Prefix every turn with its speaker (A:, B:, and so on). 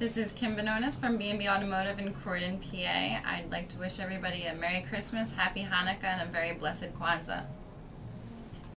A: This is Kim DeBonis from B&B Automotive in Croydon, PA. I'd like to wish everybody a Merry Christmas, Happy Hanukkah, and a very blessed Kwanzaa.